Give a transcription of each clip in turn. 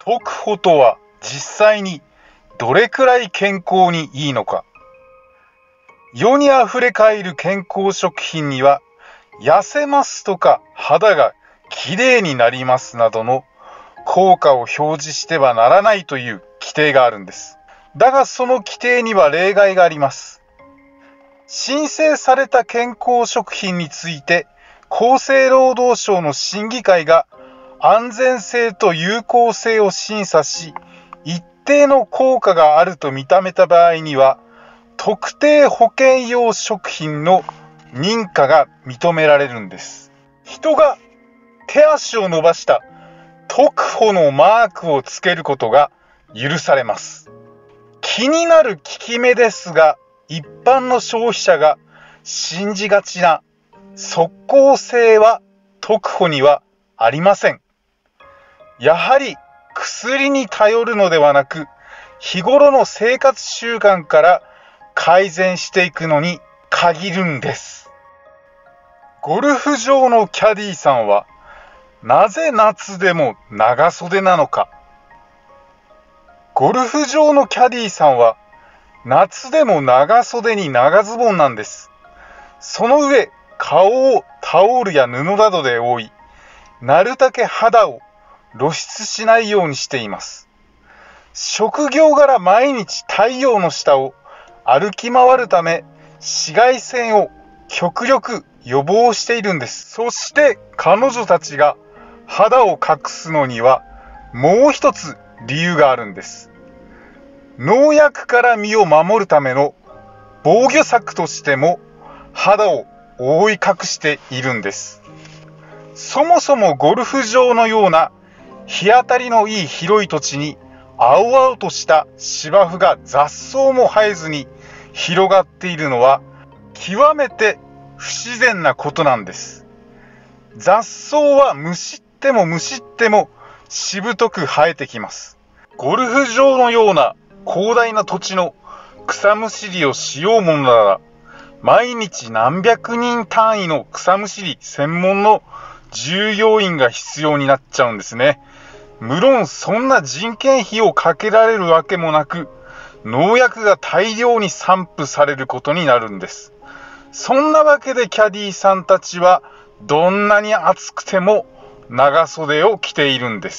特保とは実際にどれくらい健康にいいのか。世にあふれかえる健康食品には、痩せますとか肌がきれいになりますなどの効果を表示してはならないという規定があるんです。だがその規定には例外があります。申請された健康食品について厚生労働省の審議会が安全性と有効性を審査し、一定の効果があると認めた場合には、特定保険用食品の認可が認められるんです。人が手足を伸ばした特保のマークをつけることが許されます。気になる効き目ですが、一般の消費者が信じがちな即効性は特保にはありません。やはり薬に頼るのではなく、日頃の生活習慣から改善していくのに限るんです。ゴルフ場のキャディーさんは、なぜ夏でも長袖なのか。ゴルフ場のキャディーさんは、夏でも長袖に長ズボンなんです。その上、顔をタオルや布などで覆い、なるだけ肌を露出しないようにしています。職業柄毎日太陽の下を歩き回るため、紫外線を極力予防しているんです。そして彼女たちが肌を隠すのにはもう一つ理由があるんです。農薬から身を守るための防御策としても肌を覆い隠しているんです。そもそもゴルフ場のような日当たりのいい広い土地に青々とした芝生が雑草も生えずに広がっているのは極めて不自然なことなんです。雑草はむしってもしぶとく生えてきます。ゴルフ場のような広大な土地の草むしりをしようものなら、毎日何百人単位の草むしり専門の従業員が必要になっちゃうんですね。無論そんな人件費をかけられるわけもなく、農薬が大量に散布されることになるんです。そんなわけでキャディーさんたちはどんなに暑くても長袖を着ているんです。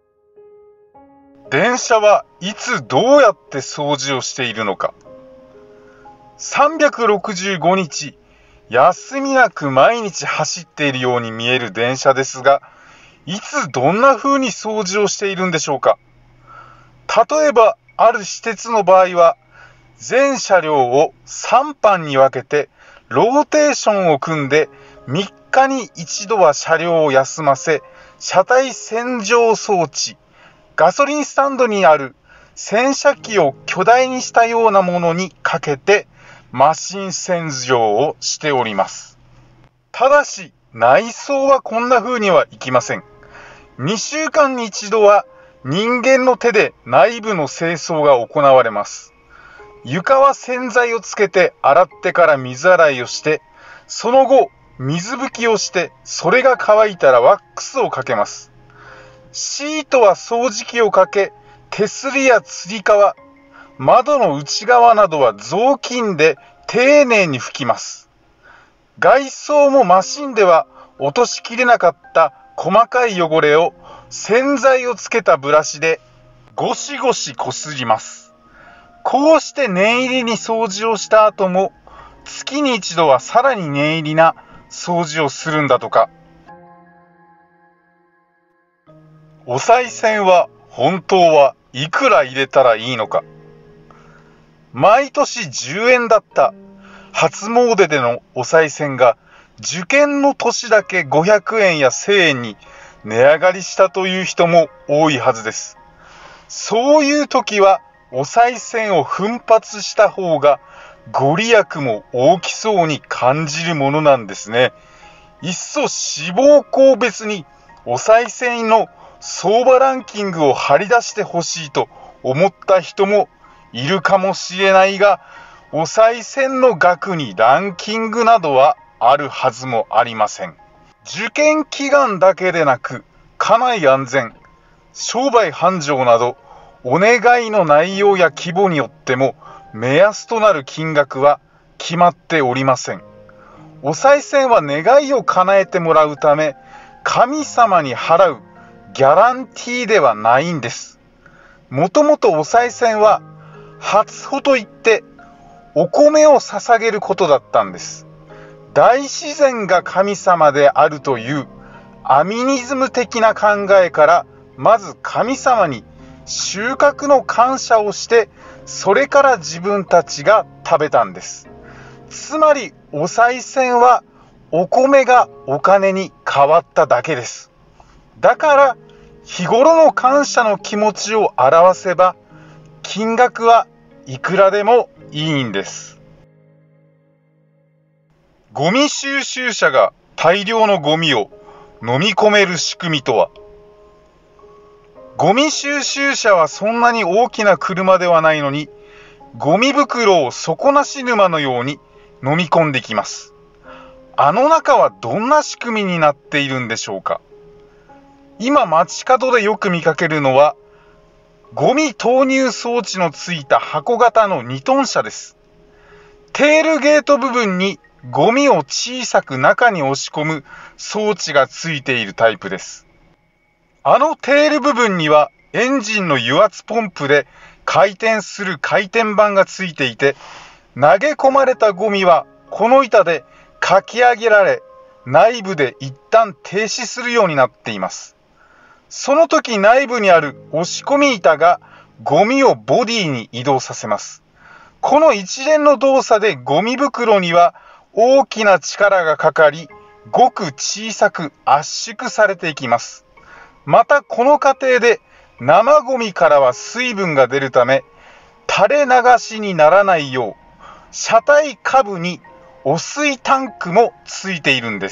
電車はいつどうやって掃除をしているのか。365日休みなく毎日走っているように見える電車ですが、いつどんな風に掃除をしているんでしょうか。例えばある私鉄の場合は、全車両を3班に分けてローテーションを組んで3日に一度は車両を休ませ、車体洗浄装置、ガソリンスタンドにある洗車機を巨大にしたようなものにかけてマシン洗浄をしております。ただし内装はこんな風にはいきません。2週間に一度は人間の手で内部の清掃が行われます。床は洗剤をつけて洗ってから水洗いをして、その後水拭きをして、それが乾いたらワックスをかけます。シートは掃除機をかけ、手すりやつり革、窓の内側などは雑巾で丁寧に拭きます。外装もマシンでは落としきれなかった細かい汚れを洗剤をつけたブラシでゴシゴシこすります。こうして念入りに掃除をした後も、月に一度はさらに念入りな掃除をするんだとか。お賽銭は本当はいくら入れたらいいのか。毎年10円だった初詣でのお賽銭が受験の年だけ500円や1000円に値上がりしたという人も多いはずです。そういう時はお賽銭を奮発した方がご利益も大きそうに感じるものなんですね。いっそ志望校別にお賽銭の相場ランキングを張り出してほしいと思った人もいるかもしれないが、お賽銭の額にランキングなどはあるはずもありません。受験祈願だけでなく、家内安全、 商売繁盛など、お願いの内容や規模によっても目安となる金額は決まっておりません。お賽銭は願いを叶えてもらうため、神様に払うギャランティーではないんです。もともとお賽銭は初穂といってお米を捧げることだったんです。大自然が神様であるというアミニズム的な考えから、まず神様に収穫の感謝をして、それから自分たちが食べたんです。つまりお賽銭はお米がお金に変わっただけです。だから日頃の感謝の気持ちを表せば、金額はいくらでもいいんです。ゴミ収集車が大量のゴミを飲み込める仕組みとは。ゴミ収集車はそんなに大きな車ではないのに、ゴミ袋を底なし沼のように飲み込んできます。あの中はどんな仕組みになっているんでしょうか。今街角でよく見かけるのは、ゴミ投入装置のついた箱型の2トン車です。テールゲート部分にゴミを小さく中に押し込む装置がついているタイプです。あのテール部分にはエンジンの油圧ポンプで回転する回転板がついていて、投げ込まれたゴミはこの板でかき上げられ、内部で一旦停止するようになっています。その時内部にある押し込み板がゴミをボディに移動させます。この一連の動作でゴミ袋には大きな力がかかり、ごく小さく圧縮されていきます。またこの過程で生ゴミからは水分が出るため、垂れ流しにならないよう、車体下部に汚水タンクもついているんです。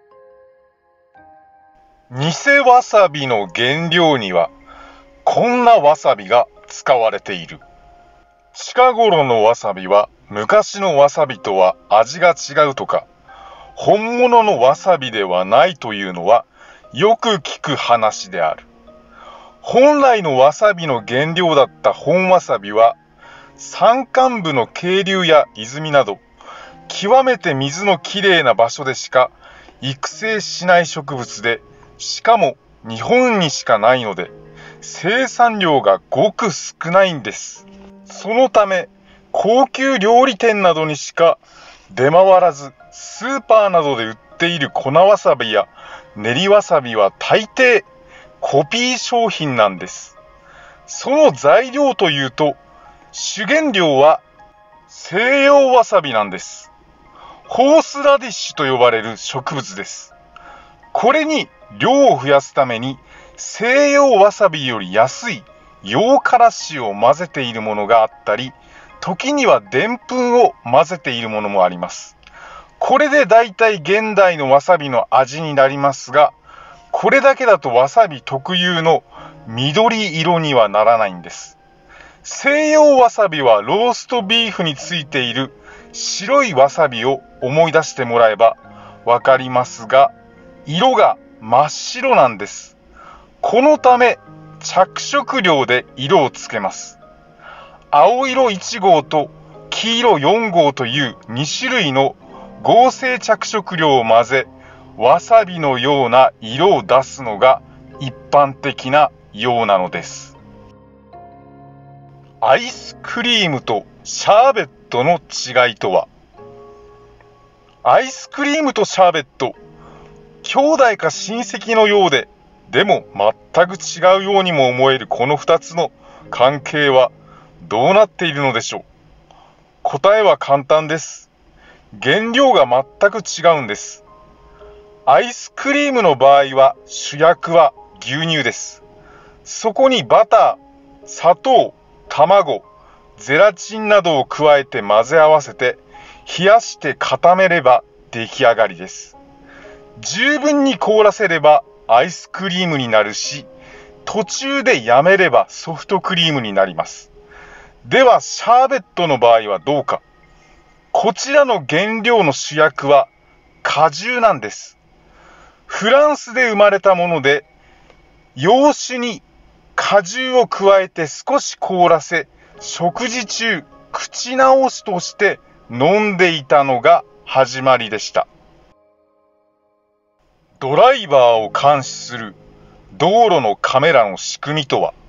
偽わさびの原料にはこんなわさびが使われている。近頃のわさびは昔のわさびとは味が違うとか、本物のわさびではないというのはよく聞く話である。本来のわさびの原料だった本わさびは、山間部の渓流や泉など極めて水のきれいな場所でしか育成しない植物で、しかも日本にしかないので生産量がごく少ないんです。そのため高級料理店などにしか出回らず、スーパーなどで売っている粉わさびや練りわさびは大抵コピー商品なんです。その材料というと、主原料は西洋わさびなんです。ホースラディッシュと呼ばれる植物です。これに量を増やすために西洋わさびより安い洋からしを混ぜているものがあったり、時にはでんぷんを混ぜているものもあります。これでだいたい現代のわさびの味になりますが、これだけだとわさび特有の緑色にはならないんです。西洋わさびはローストビーフについている白いわさびを思い出してもらえばわかりますが、色が真っ白なんです。このため着色料で色をつけます。青色1号と黄色4号という2種類の合成着色料を混ぜ、わさびのような色を出すのが一般的なようなのです。アイスクリームとシャーベットの違いとは。アイスクリームとシャーベット、兄弟か親戚のようで、でも全く違うようにも思えるこの2つの関係はどうなっているのでしょう。答えは簡単です。原料が全く違うんです。アイスクリームの場合は主役は牛乳です。そこにバター、砂糖、卵、ゼラチンなどを加えて混ぜ合わせて冷やして固めれば出来上がりです。十分に凍らせればアイスクリームになるし、途中でやめればソフトクリームになります。ではシャーベットの場合はどうか。こちらの原料の主役は果汁なんです。フランスで生まれたもので、 洋酒に果汁を加えて少し凍らせ、食事中、口直しとして飲んでいたのが始まりでした。ドライバーを監視する道路のカメラの仕組みとは、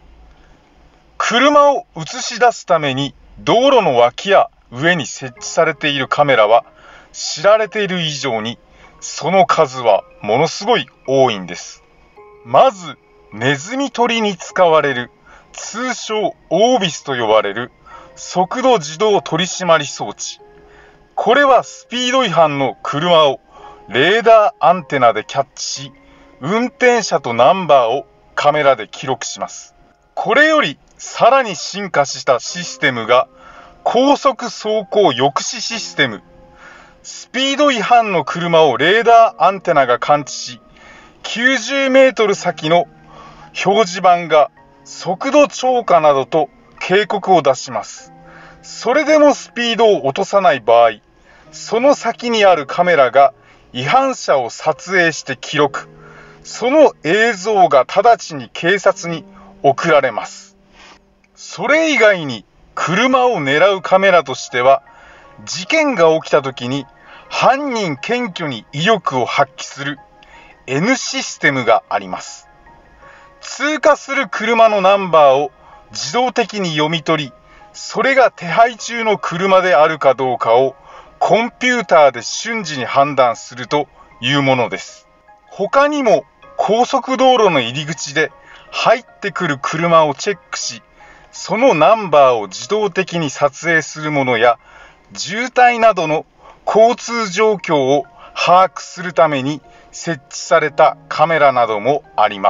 車を映し出すために道路の脇や上に設置されているカメラは知られている以上にその数はものすごい多いんです。まずネズミ捕りに使われる通称オービスと呼ばれる速度自動取締装置。これはスピード違反の車をレーダーアンテナでキャッチし、運転者とナンバーをカメラで記録します。これよりさらに進化したシステムが高速走行抑止システム。スピード違反の車をレーダーアンテナが感知し、90メートル先の表示板が速度超過などと警告を出します。それでもスピードを落とさない場合、その先にあるカメラが違反者を撮影して記録。その映像が直ちに警察に送られます。それ以外に車を狙うカメラとしては、事件が起きた時に犯人検挙に意欲を発揮する N システムがあります。通過する車のナンバーを自動的に読み取り、それが手配中の車であるかどうかをコンピューターで瞬時に判断するというものです。他にも高速道路の入り口で入ってくる車をチェックし、そのナンバーを自動的に撮影するものや、渋滞などの交通状況を把握するために設置されたカメラなどもあります。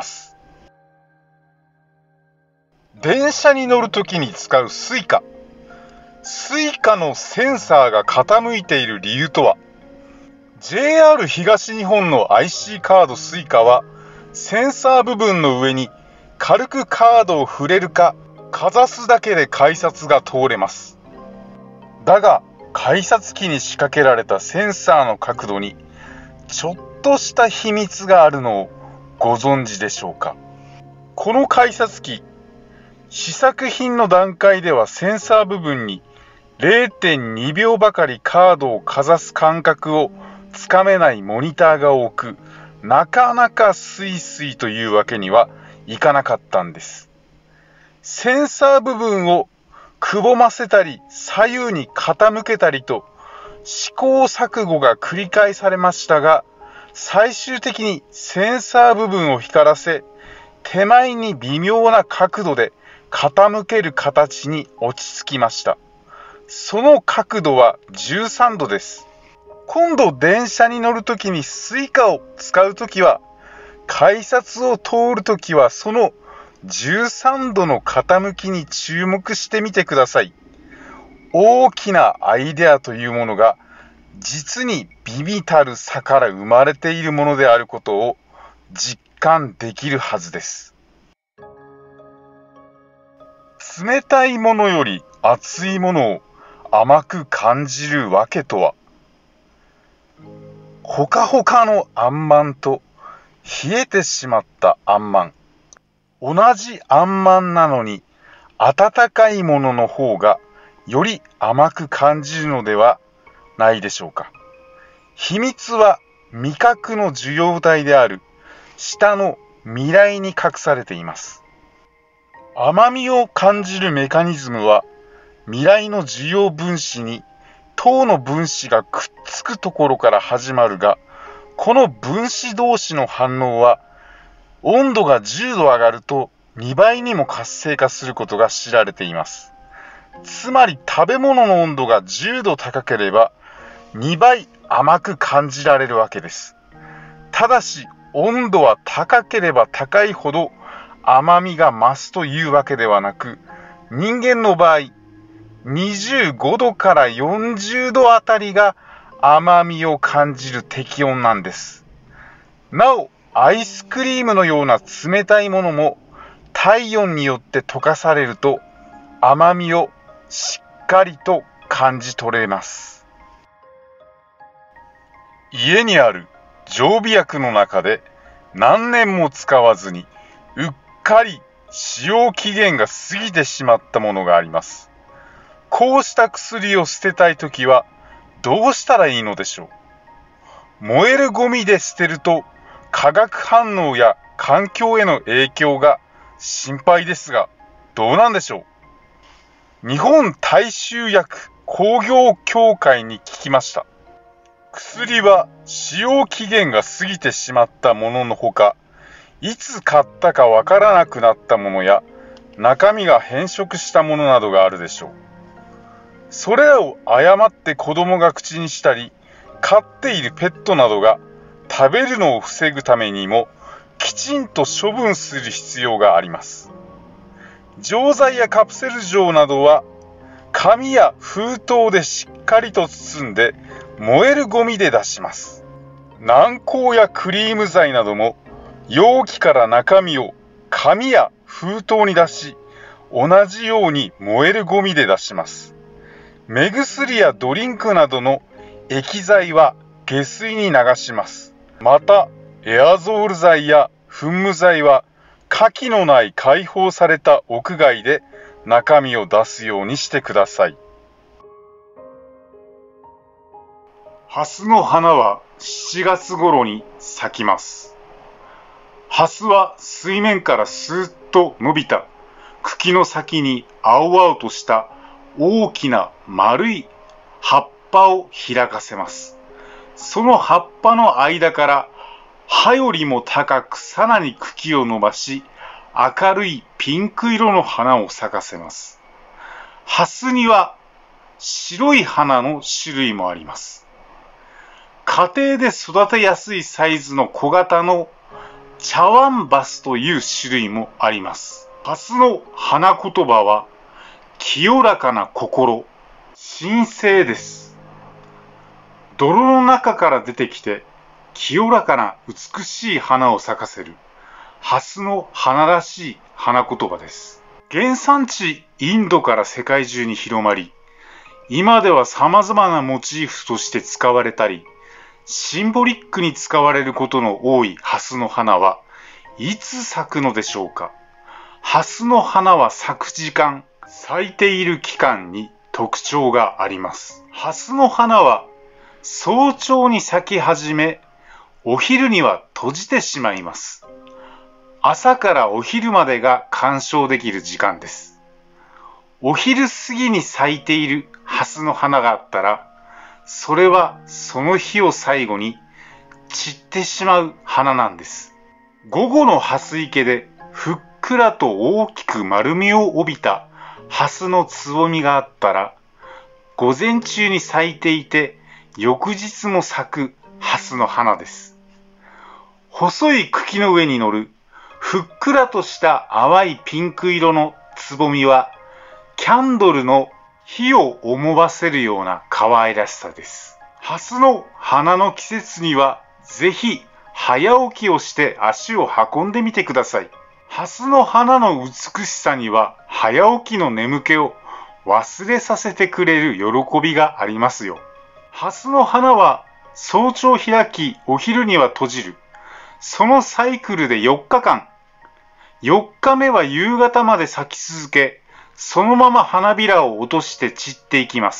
電車に乗るときに使うスイカ。スイカのセンサーが傾いている理由とは、JR 東日本の IC カードスイカは、センサー部分の上に軽くカードを触れるかかざすだけで改札が通れます。だが、改札機に仕掛けられたセンサーの角度にちょっとした秘密があるのをご存知でしょうか。この改札機、試作品の段階ではセンサー部分に 0.2 秒ばかりカードをかざす感覚をつかめないモニターが多く、なかなかスイスイというわけにはいかなかったんです。センサー部分をくぼませたり左右に傾けたりと試行錯誤が繰り返されましたが、最終的にセンサー部分を光らせ、手前に微妙な角度で傾ける形に落ち着きました。その角度は13度です。今度電車に乗るときにスイカを使うときは、改札を通るときはその13度の傾きに注目してみてください。大きなアイデアというものが実に微々たる差から生まれているものであることを実感できるはずです。冷たいものより熱いものを甘く感じるわけとは、ほかほかのあんまんと冷えてしまったあんまん。同じあんまんなのに温かいものの方がより甘く感じるのではないでしょうか。秘密は味覚の受容体である舌の味蕾に隠されています。甘みを感じるメカニズムは味蕾の受容分子に糖の分子がくっつくところから始まるが、この分子同士の反応は温度が10度上がると2倍にも活性化することが知られています。つまり食べ物の温度が10度高ければ2倍甘く感じられるわけです。ただし温度は高ければ高いほど甘みが増すというわけではなく、人間の場合25度から40度あたりが甘みを感じる適温なんです。なお、アイスクリームのような冷たいものも体温によって溶かされると甘みをしっかりと感じ取れます。家にある常備薬の中で何年も使わずにうっかり使用期限が過ぎてしまったものがあります。こうした薬を捨てたいときはどうしたらいいのでしょう。燃えるゴミで捨てると化学反応や環境への影響が心配ですが、どうなんでしょう。日本大衆薬工業協会に聞きました。薬は使用期限が過ぎてしまったもののほか、いつ買ったかわからなくなったものや中身が変色したものなどがあるでしょう。それらを誤って子供が口にしたり、飼っているペットなどが食べるのを防ぐためにもきちんと処分する必要があります。錠剤やカプセル錠などは紙や封筒でしっかりと包んで燃えるゴミで出します。軟膏やクリーム剤なども容器から中身を紙や封筒に出し、同じように燃えるゴミで出します。目薬やドリンクなどの液剤は下水に流します。また、エアゾール剤や噴霧剤は火気のない開放された屋外で中身を出すようにしてください。ハスの花は7月頃に咲きます。ハスは水面からスーッと伸びた茎の先に青々とした大きな丸い葉っぱを開かせます。その葉っぱの間から葉よりも高くさらに茎を伸ばし、明るいピンク色の花を咲かせます。ハスには白い花の種類もあります。家庭で育てやすいサイズの小型の茶碗バスという種類もあります。ハスの花言葉は清らかな心、神聖です。泥の中から出てきて清らかな美しい花を咲かせるハスの花らしい花言葉です。原産地インドから世界中に広まり、今では様々なモチーフとして使われたり、シンボリックに使われることの多いハスの花はいつ咲くのでしょうか。ハスの花は咲く時間、咲いている期間に特徴があります。ハスの花は早朝に咲き始め、お昼には閉じてしまいます。朝からお昼までが鑑賞できる時間です。お昼過ぎに咲いているハスの花があったら、それはその日を最後に散ってしまう花なんです。午後の蓮池でふっくらと大きく丸みを帯びたハスのつぼみがあったら、午前中に咲いていて翌日も咲くハスの花です。細い茎の上に乗るふっくらとした淡いピンク色のつぼみは、キャンドルの火を思わせるような可愛らしさです。ハスの花の季節には、ぜひ早起きをして足を運んでみてください。ハスの花の美しさには、早起きの眠気を忘れさせてくれる喜びがありますよ。ハスの花は早朝開き、お昼には閉じる。そのサイクルで4日間。4日目は夕方まで咲き続け、そのまま花びらを落として散っていきます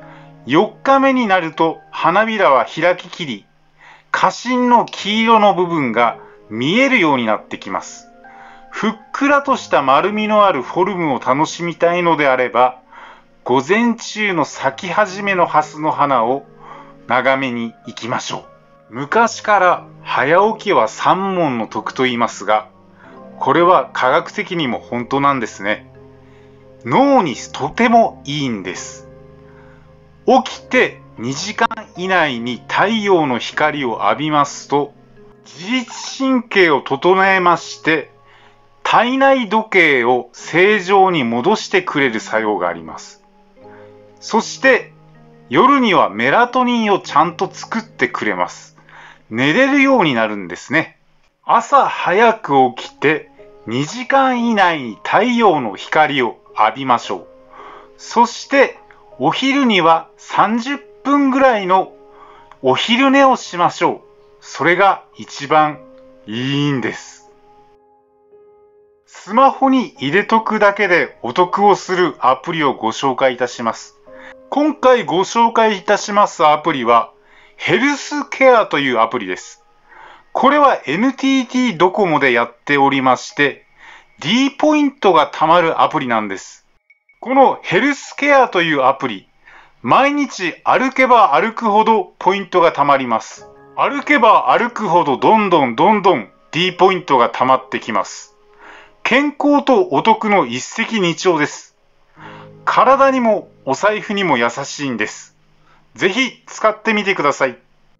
。4日目になると花びらは開ききり、花芯の黄色の部分が見えるようになってきます。ふっくらとした丸みのあるフォルムを楽しみたいのであれば、午前中の咲き始めのハスの花を眺めに行きましょう。昔から早起きは三文の徳と言いますが、これは科学的にも本当なんですね。脳にとてもいいんです。起きて2時間以内に太陽の光を浴びますと、自律神経を整えまして、体内時計を正常に戻してくれる作用があります。そして夜にはメラトニンをちゃんと作ってくれます。寝れるようになるんですね。朝早く起きて2時間以内に太陽の光を浴びましょう。そしてお昼には30分ぐらいのお昼寝をしましょう。それが一番いいんです。 スマホに入れとくだけでお得をするアプリをご紹介いたします。今回ご紹介いたしますアプリは、ヘルスケアというアプリです。これは NTT ドコモでやっておりまして、D ポイントが貯まるアプリなんです。このヘルスケアというアプリ、毎日歩けば歩くほどポイントが貯まります。歩けば歩くほどどんどん D ポイントが貯まってきます。健康とお得の一石二鳥です。体にもお財布にも優しいんです。ぜひ使ってみてください。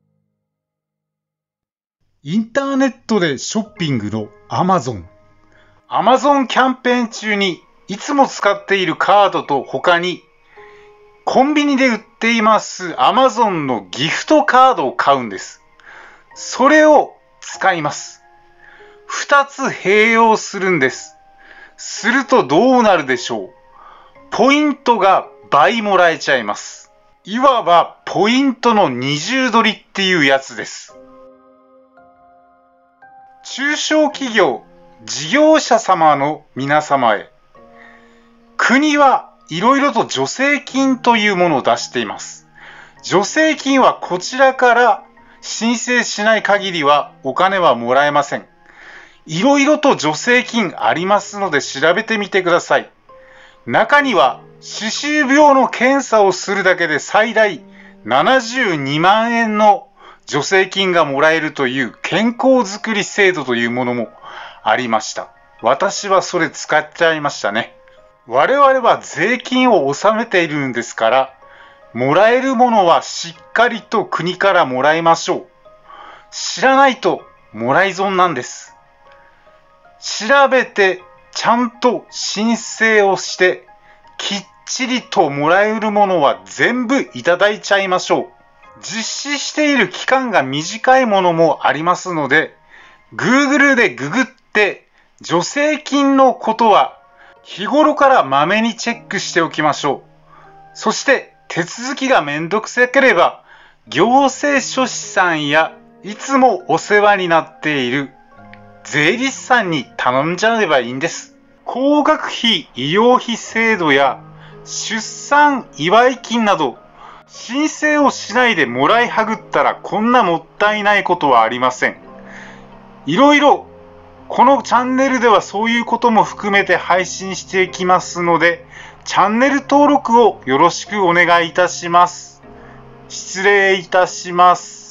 インターネットでショッピングの Amazon。Amazon キャンペーン中にいつも使っているカードと他にコンビニで売っています Amazon のギフトカードを買うんです。それを使います。2つ併用するんです。するとどうなるでしょう。ポイントが倍もらえちゃいます。いわばポイントの二重取りっていうやつです。中小企業、事業者様の皆様へ。国はいろいろと助成金というものを出しています。助成金はこちらから申請しない限りはお金はもらえません。いろいろと助成金ありますので調べてみてください。中には歯周病の検査をするだけで最大72万円の助成金がもらえるという健康づくり制度というものもありました。私はそれ使っちゃいましたね。我々は税金を納めているんですから、もらえるものはしっかりと国からもらいましょう。知らないともらい損なんです。調べてちゃんと申請をしてきっちりともらえるものは全部いただいちゃいましょう。実施している期間が短いものもありますので、Google でググって助成金のことは日頃からまめにチェックしておきましょう。そして手続きがめんどくさければ行政書士さんやいつもお世話になっている税理士さんに頼んじゃえばいいんです。高額費医療費制度や出産祝い金など申請をしないでもらいはぐったらこんなもったいないことはありません。いろいろこのチャンネルではそういうことも含めて配信していきますので、チャンネル登録をよろしくお願いいたします。失礼いたします。